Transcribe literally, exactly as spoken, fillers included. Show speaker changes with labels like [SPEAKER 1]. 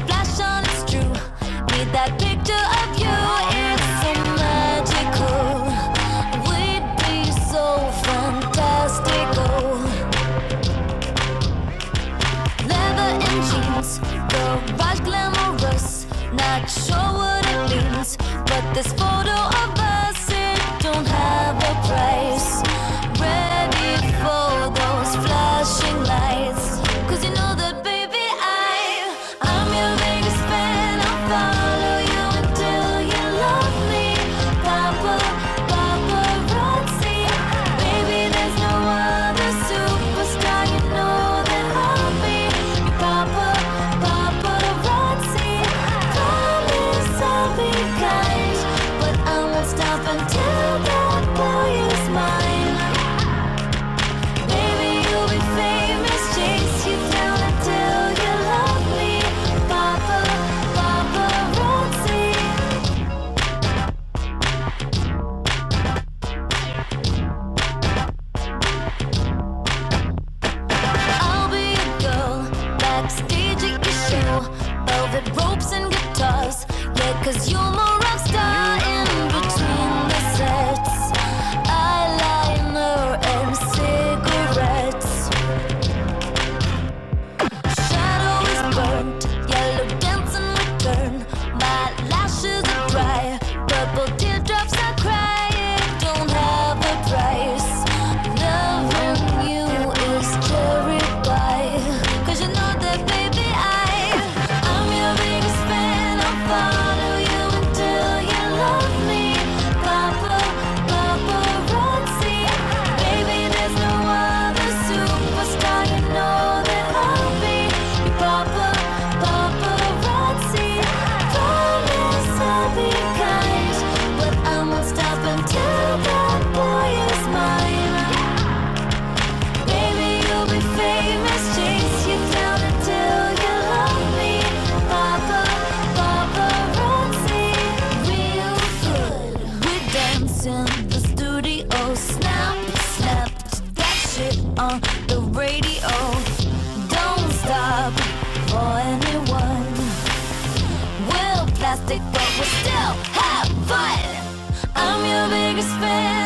[SPEAKER 1] flash on, it's true. Need that picture of you, it's so magical. We'd be so fantastical. Leather and jeans, garage glamorous. Not sure what it means, but this photo of us, it don't have a price. Ready for those flashing lights, 'cause you know that baby I, I'm your biggest fan. I'll follow you until you love me. Papa, paparazzi, baby there's no other superstar, you know that I'll be your papa, paparazzi. Promise I'll be kind, but I won't stop until that boy is mine. Baby, you'll be famous, chase you down until you love me. Papa, paparazzi. I'll be a girl backstage at your show, velvet ropes and guitars. Yeah, 'cause you're my rock star in between the sets. Eyeliner and cigarettes. Shadow is burnt, yellow dancing return. My lashes are dry, purple teardrops I cry. It don't have a price. Loving you is cherry pie, 'cause you know that baby I, I'm your biggest fan. I'll follow you until you love me. Papa, paparazzi, baby there's no other superstar, you know that I'll be your papa, paparazzi. Promise I'll be kind, but I won't stop until that boy is mine. Baby you'll be famous, chase you down until you love me. Papa, paparazzi, real good. We dance in the studio, snap, snap that shit on the radio. Don't stop for anyone. We're plastic, but we still have fun. I'm your biggest fan.